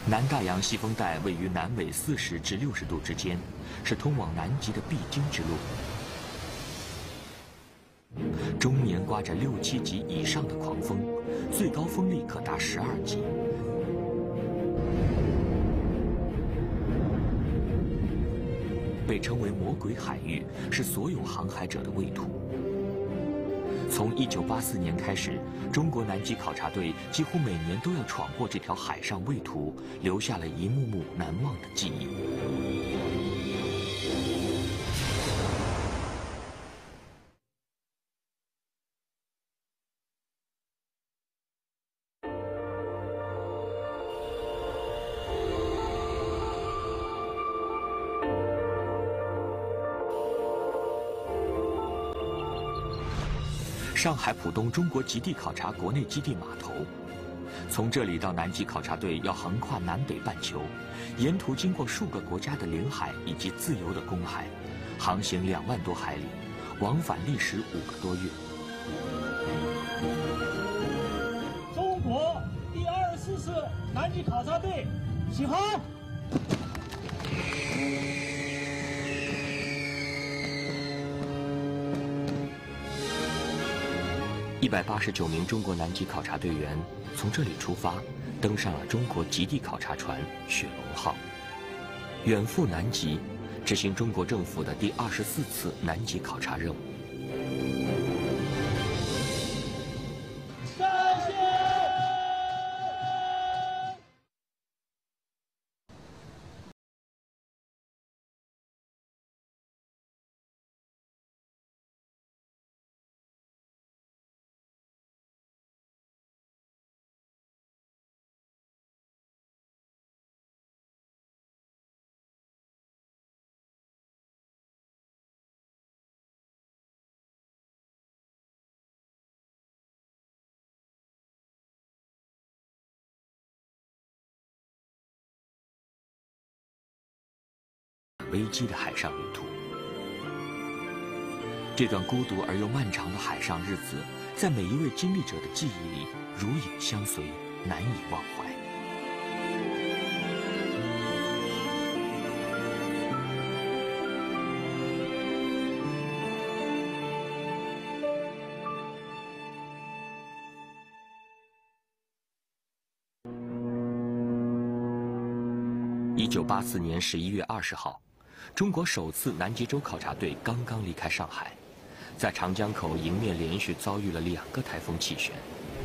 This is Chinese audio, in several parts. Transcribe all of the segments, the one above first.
南大洋西风带位于南纬40至60度之间，是通往南极的必经之路。终年刮着6、7级以上的狂风，最高风力可达12级。被称为魔鬼海域，是所有航海者的畏途。从1984年开始，中国南极考察队几乎每年都要闯过这条海上畏途，留下了一幕幕难忘的记忆。上海浦东中国极地考察国内基地码头，从这里到南极考察队要横跨南北半球，沿途经过数个国家的领海以及自由的公海，航行2万多海里，往返历时5个多月。 中国第24次南极考察队起航。 189名中国南极考察队员从这里出发，登上了中国极地考察船“雪龙号”，远赴南极，执行中国政府的第24次南极考察任务。危机的海上旅途，这段孤独而又漫长的海上日子，在每一位经历者的记忆里如影相随，难以忘怀。1984年11月20号。中国首次南极洲考察队刚刚离开上海，在长江口迎面连续遭遇了2个台风气旋。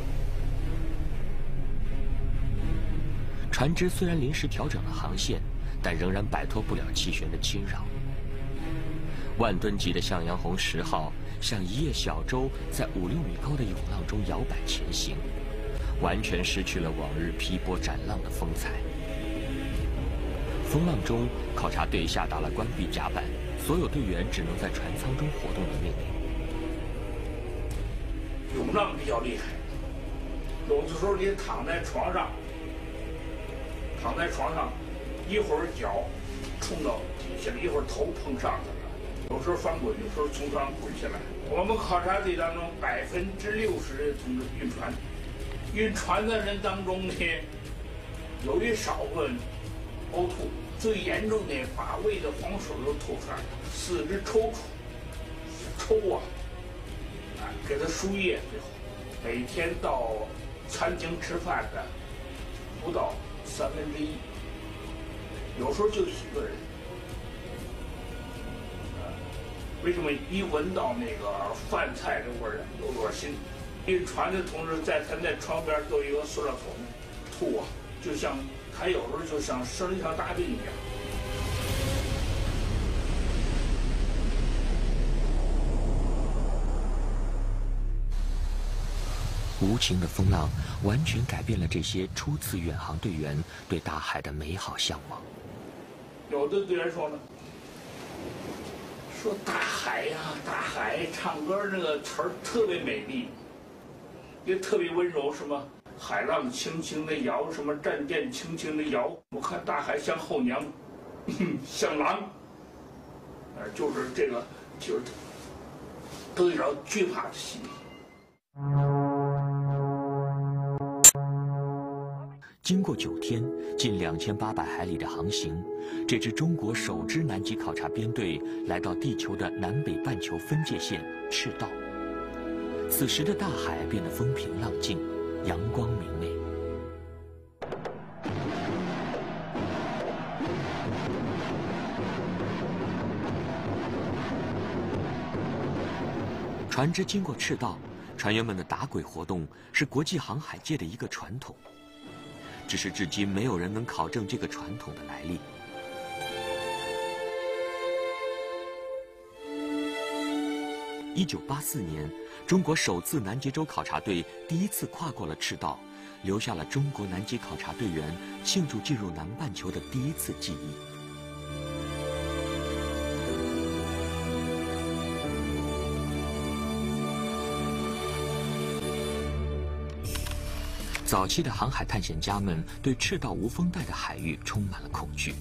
船只虽然临时调整了航线，但仍然摆脱不了气旋的侵扰。万吨级的向阳红10号像一叶小舟，在5、6米高的涌浪中摇摆前行，完全失去了往日劈波斩浪的风采。风浪中，考察队下达了关闭甲板，所有队员只能在船舱中活动的命令。 涌浪比较厉害，有的时候你躺在床上，一会儿脚冲到底下了，一会儿头碰上去了，有时候翻滚，有时候从船滚下来。我们考察队当中60%的同志晕船，晕船的人当中呢，有一少部分呕吐。最严重的把胃的黄水都吐出来了，四肢抽啊，给他输液最后，每天到餐厅吃饭的不到1/3，有时候就几个人。为什么一闻到那个饭菜的味儿就恶心？晕船的同志在床边都有一个塑料桶，吐啊，就像。还有时候就像生了一场大病一样。 无情的风浪完全改变了这些初次远航队员对大海的美好向往。 有的队员说呢，说大海呀，大海，唱歌那个词儿特别美丽，也特别温柔，什么。海浪轻轻地摇，什么战舰轻轻地摇，我看大海像后娘，像狼，就是这个，就是都有点惧怕的心理。 经过9天、近2800海里的航行，这支中国首支南极考察编队来到地球的南北半球分界线赤道。此时的大海变得风平浪静，阳光明媚。船只经过赤道，船员们的打轨活动是国际航海界的一个传统。只是至今没有人能考证这个传统的来历。1984年，中国首次南极洲考察队第一次跨过了赤道，留下了中国南极考察队员庆祝进入南半球的第一次记忆。早期的航海探险家们对赤道无风带的海域充满了恐惧。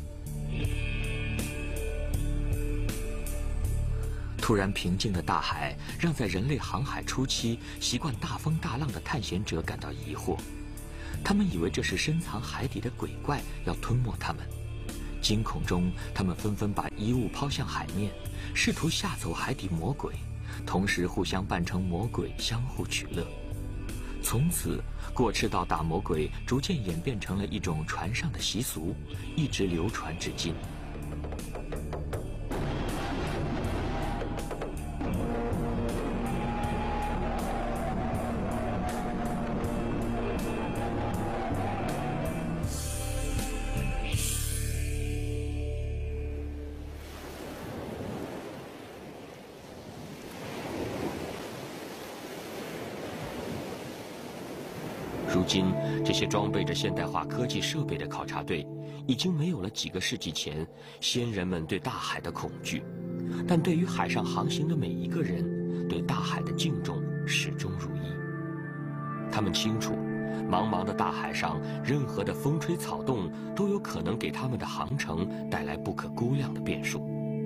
突然平静的大海让在人类航海初期习惯大风大浪的探险者感到疑惑，他们以为这是深藏海底的鬼怪要吞没他们。惊恐中，他们纷纷把衣物抛向海面，试图吓走海底魔鬼，同时互相扮成魔鬼，相互取乐。从此，过赤道打魔鬼逐渐演变成了一种船上的习俗，一直流传至今。如今，这些装备着现代化科技设备的考察队，已经没有了几个世纪前先人们对大海的恐惧，但对于海上航行的每一个人，对大海的敬重始终如一。他们清楚，茫茫的大海上，任何的风吹草动都有可能给他们的航程带来不可估量的变数。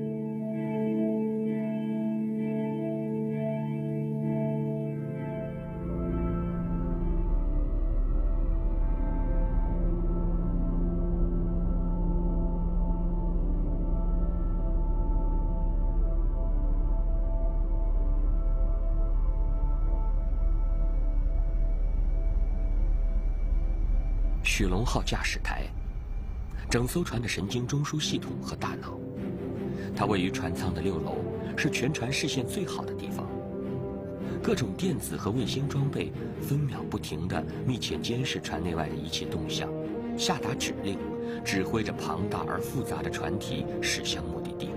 雪龙号驾驶台，整艘船的神经中枢系统和大脑。它位于船舱的6楼，是全船视线最好的地方。各种电子和卫星装备分秒不停地密切监视船内外的一切动向，下达指令，指挥着庞大而复杂的船体驶向目的地。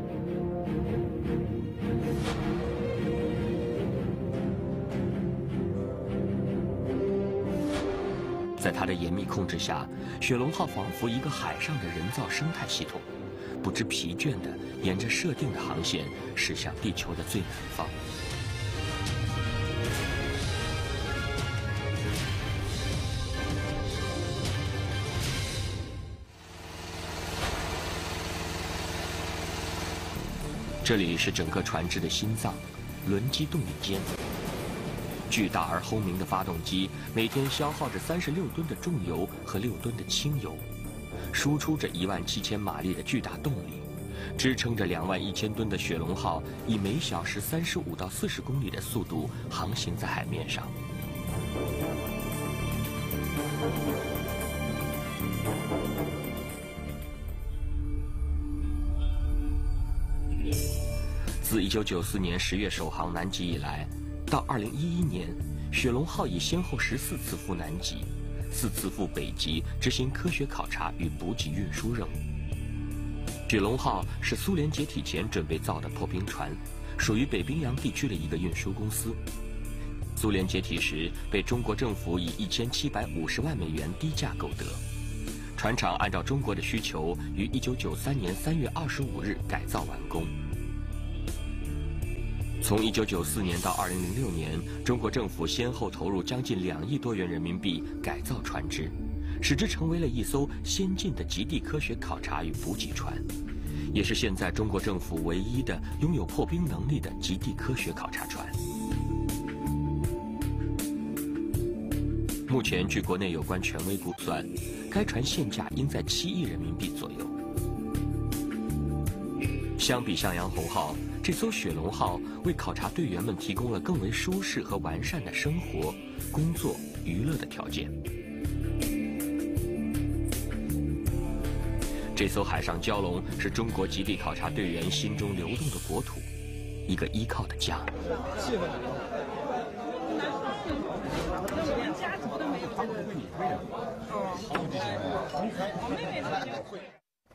在它的严密控制下，雪龙号仿佛一个海上的人造生态系统，不知疲倦地沿着设定的航线驶向地球的最南方。这里是整个船只的心脏——轮机动力间。巨大而轰鸣的发动机每天消耗着36吨的重油和6吨的轻油，输出着17000马力的巨大动力，支撑着21000吨的雪龙号以每小时35到40公里的速度航行在海面上。自1994年10月首航南极以来，到2011年，雪龙号已先后14次赴南极，4次赴北极执行科学考察与补给运输任务。雪龙号是苏联解体前准备造的破冰船，属于北冰洋地区的一个运输公司。苏联解体时，被中国政府以1750万美元低价购得。船厂按照中国的需求，于1993年3月25日改造完工。从1994年到2006年，中国政府先后投入将近2亿多元人民币改造船只，使之成为了一艘先进的极地科学考察与补给船，也是现在中国政府唯一的拥有破冰能力的极地科学考察船。 目前，据国内有关权威估算，该船现价应在7亿人民币左右。相比向阳红号，这艘雪龙号为考察队员们提供了更为舒适和完善的生活、工作、娱乐的条件。这艘海上蛟龙是中国极地考察队员心中流动的国土，一个依靠的家。 连家族都没有。我妹妹她就会。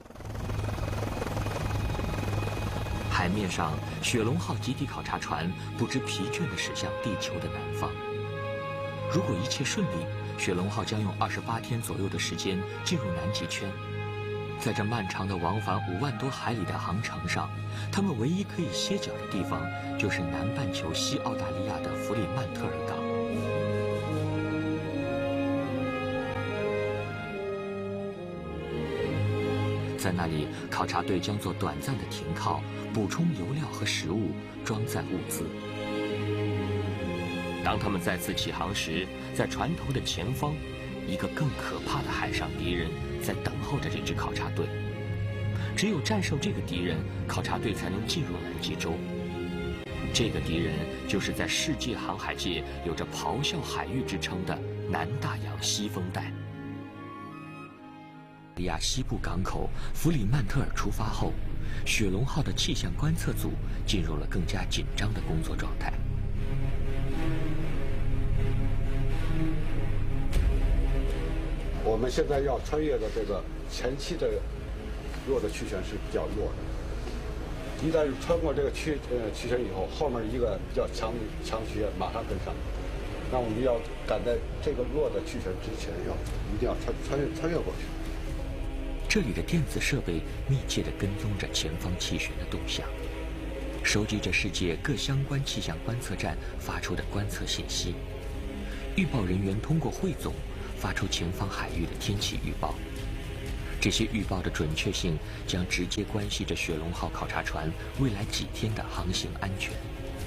海面上，雪龙号极地考察船不知疲倦地驶向地球的南方。如果一切顺利，雪龙号将用28天左右的时间进入南极圈。在这漫长的往返5万多海里的航程上，他们唯一可以歇脚的地方就是南半球西澳大利亚的弗里曼特尔港。在那里，考察队将做短暂的停靠，补充油料和食物，装载物资。当他们再次起航时，在船头的前方，一个更可怕的海上敌人在等候着这支考察队。只有战胜这个敌人，考察队才能进入南极洲。这个敌人就是在世界航海界有着咆哮海域之称的南大洋西风带。利亚西部港口弗里曼特尔出发后，雪龙号的气象观测组进入了更加紧张的工作状态。 我们现在要穿越的这个前期的弱的曲线是比较弱的，一旦穿过这个曲线以后，后面一个比较强曲线马上跟上。那我们要赶在这个弱的曲线之前，一定要穿越过去。 这里的电子设备密切地跟踪着前方气旋的动向，收集着世界各相关气象观测站发出的观测信息。预报人员通过汇总，发出前方海域的天气预报。这些预报的准确性将直接关系着雪龙号考察船未来几天的航行安全。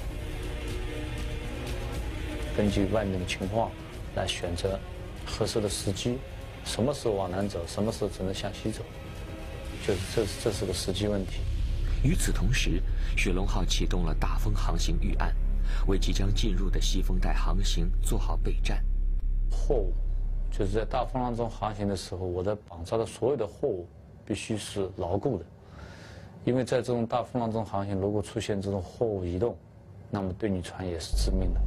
根据外面的情况来选择合适的时机，什么时候往南走，什么时候只能向西走，这是个时机问题。 与此同时，雪龙号启动了大风航行预案，为即将进入的西风带航行做好备战。 货物就是在大风浪中航行的时候，我的绑扎的所有的货物必须是牢固的，因为在这种大风浪中航行，如果出现这种货物移动，那么对你船也是致命的。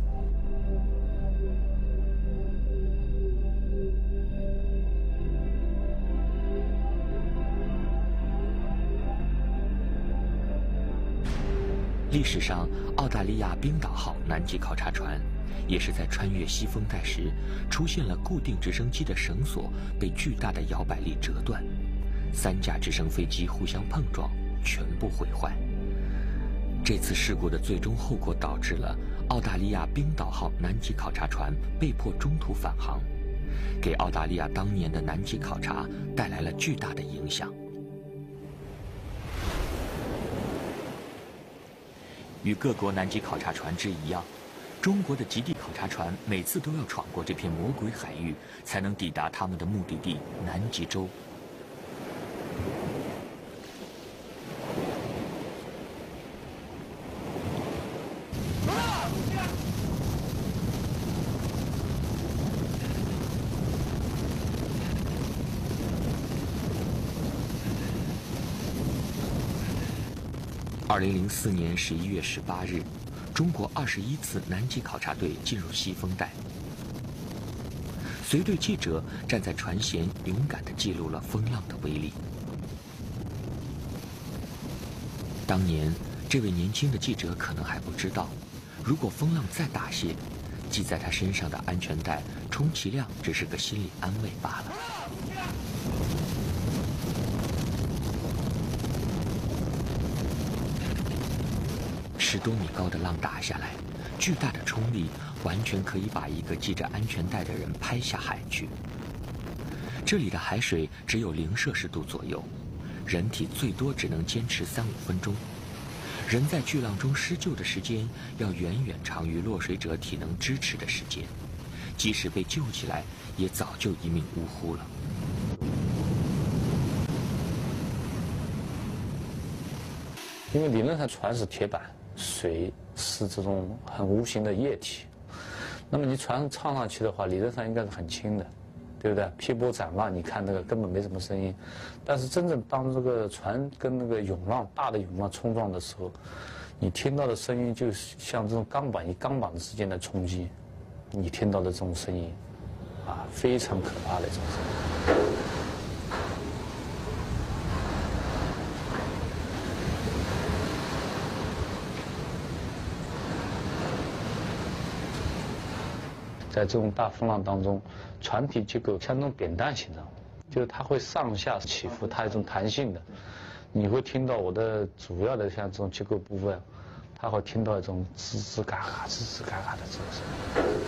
历史上，澳大利亚冰岛号南极考察船也是在穿越西风带时，出现了固定直升机的绳索被巨大的摇摆力折断，3架直升飞机互相碰撞，全部毁坏。这次事故的最终后果导致了澳大利亚冰岛号南极考察船被迫中途返航，给澳大利亚当年的南极考察带来了巨大的影响。与各国南极考察船只一样，中国的极地考察船每次都要闯过这片魔鬼海域，才能抵达他们的目的地南极洲。2004年11月18日，中国21次南极考察队进入西风带。随队记者站在船舷，勇敢地记录了风浪的威力。当年，这位年轻的记者可能还不知道，如果风浪再大些，系在他身上的安全带，充其量只是个心理安慰罢了。10多米高的浪打下来，巨大的冲力完全可以把一个系着安全带的人拍下海去。这里的海水只有0摄氏度左右，人体最多只能坚持3-5分钟。人在巨浪中施救的时间要远远长于落水者体能支持的时间， 即使被救起来，也早就一命呜呼了。 因为理论上船是铁板，水是这种很无形的液体，那么你船唱上去的话，理论上应该是很轻的，对不对？劈波斩浪，你看那个根本没什么声音，但是真正当这个船跟那个涌浪大的涌浪冲撞的时候，你听到的声音就像这种钢板与钢板之间的冲击，你听到的这种声音，啊，非常可怕的这种声音。在这种大风浪当中，船体结构像那种扁担形状，就是它会上下起伏，它有一种弹性的。你会听到我的主要的像这种结构部分，它会听到一种吱吱嘎嘎、吱吱嘎嘎的这种声音。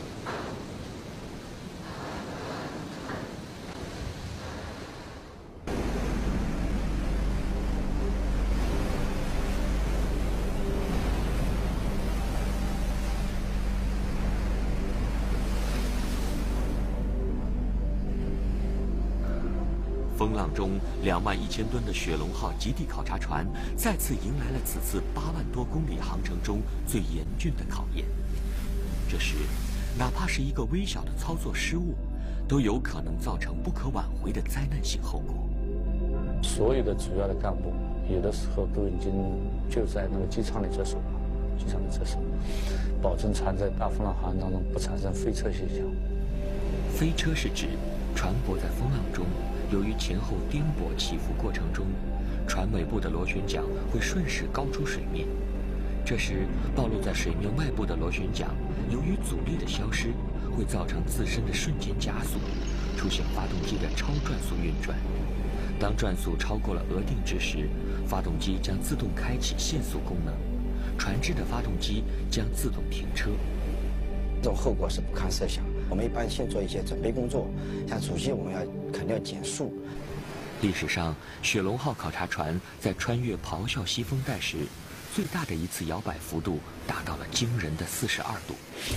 风浪中21000吨的雪龙号极地考察船再次迎来了此次8万多公里航程中最严峻的考验。这时，哪怕是一个微小的操作失误，都有可能造成不可挽回的灾难性后果。 所有的主要的干部，有的时候都已经就在那个机舱里厕所，保证船在大风浪航行当中不产生飞车现象。 飞车是指船舶在风浪中，由于前后颠簸起伏过程中，船尾部的螺旋桨会顺势高出水面。这时，暴露在水面外部的螺旋桨，由于阻力的消失，会造成自身的瞬间加速，出现发动机的超转速运转。当转速超过了额定值时，发动机将自动开启限速功能，船只的发动机将自动停车。 这种后果是不堪设想。我们一般先做一些准备工作，像主机我们肯定要减速。 历史上，雪龙号考察船在穿越咆哮西风带时，最大的一次摇摆幅度达到了惊人的42度。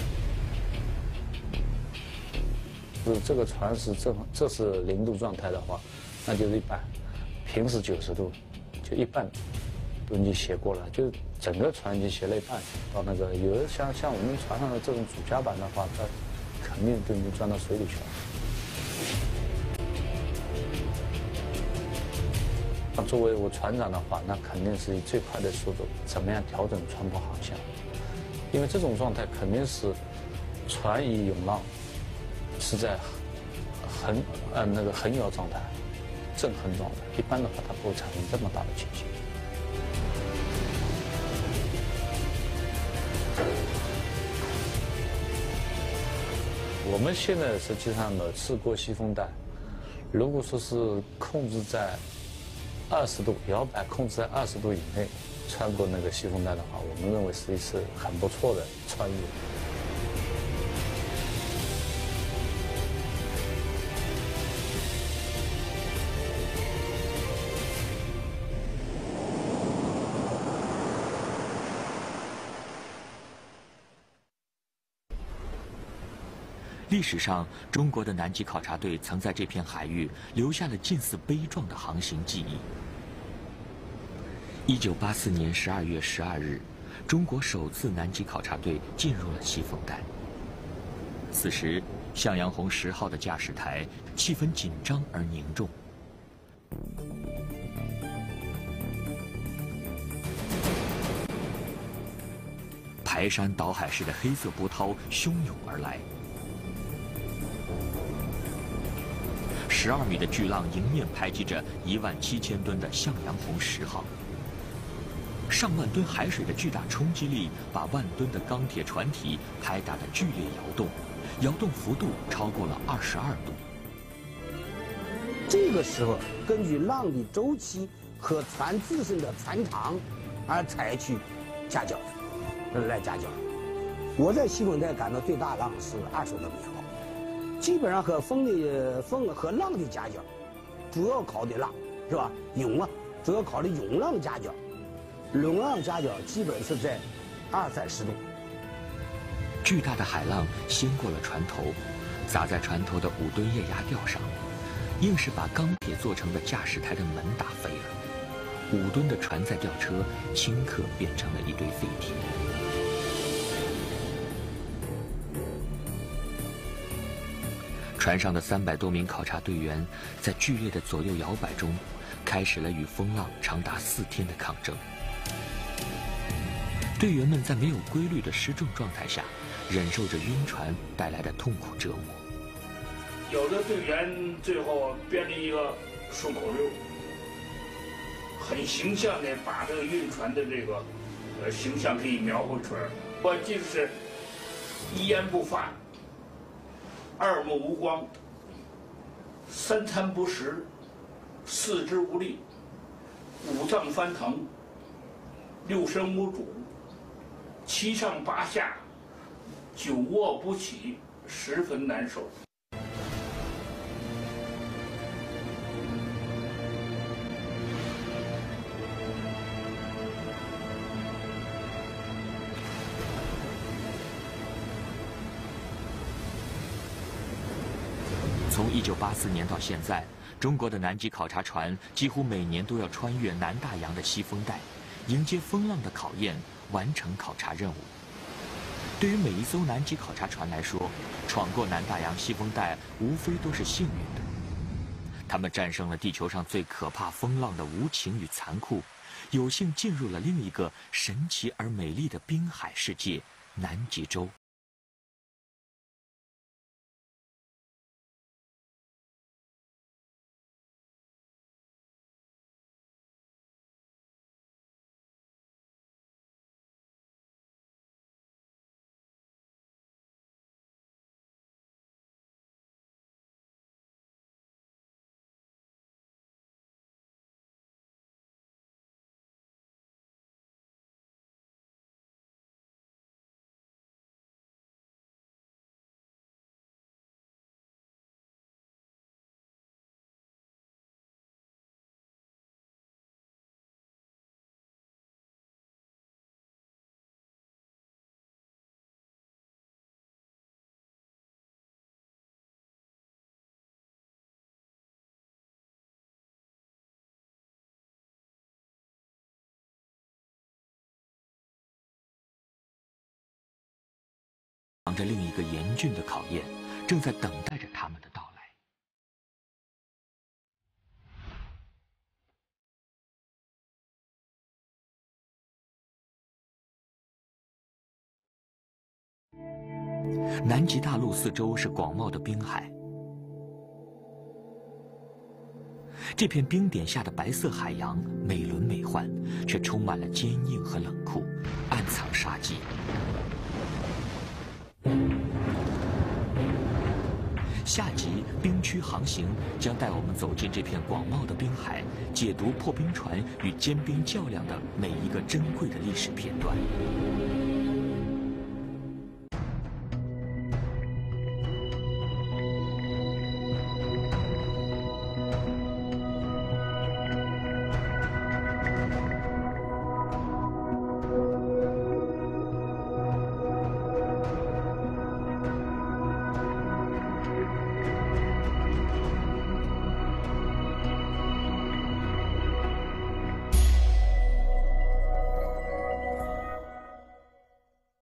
这个船是这是0度状态的话，那就是一半，平是90度，就一半都已经斜过了，就整个船已经斜了一半。到那个有的像我们船上的这种主甲板的话，它肯定都已经钻到水里去了。那作为我船长的话，那肯定是以最快的速度，怎么样调整船舶航向？因为这种状态肯定是船与涌浪是在横摇状态、正横状态，一般的话它不会产生这么大的倾斜。我们现在实际上每次过西风带，如果说是控制在20度，摇摆控制在20度以内，穿过那个西风带的话，我们认为是一次很不错的穿越。 历史上，中国的南极考察队曾在这片海域留下了近似悲壮的航行记忆。1984年12月12日，中国首次南极考察队进入了西风带。此时，向阳红10号的驾驶台气氛紧张而凝重。排山倒海式的黑色波涛汹涌而来。12米的巨浪迎面排击着17000吨的向阳红10号，上万吨海水的巨大冲击力把万吨的钢铁船体拍打得剧烈摇动幅度超过了22度。 这个时候，根据浪的周期和船自身的船长而采取夹角来夹角。我在西风带赶到最大浪是20多米高。基本上和风和浪的夹角，主要考的浪是吧？涌啊，主要考的涌浪夹角，涌浪夹角基本是在20-30度。 巨大的海浪掀过了船头，砸在船头的5吨液压吊上，硬是把钢铁做成的驾驶台的门打飞了。5吨的船载吊车顷刻变成了一堆废铁。船上的300多名考察队员在剧烈的左右摇摆中，开始了与风浪长达4天的抗争。队员们在没有规律的失重状态下，忍受着晕船带来的痛苦折磨。 有的队员最后编了一个顺口溜，很形象的把这个晕船的这个形象可以描绘出来。我记得是1言不发，2目无光，3餐不食，4肢无力，5脏翻腾，6身无主，7上8下，久卧不起，十分难受。 从1984年到现在，中国的南极考察船几乎每年都要穿越南大洋的西风带，迎接风浪的考验，完成考察任务。对于每一艘南极考察船来说，闯过南大洋西风带无非都是幸运的。他们战胜了地球上最可怕风浪的无情与残酷，有幸进入了另一个神奇而美丽的滨海世界——南极洲。忙着另一个严峻的考验，正在等待着他们的到来。南极大陆四周是广袤的滨海，这片冰点下的白色海洋美轮美奂，却充满了坚硬和冷酷，暗藏杀机。下集冰区航行将带我们走进这片广袤的滨海，解读破冰船与坚冰较量的每一个珍贵的历史片段。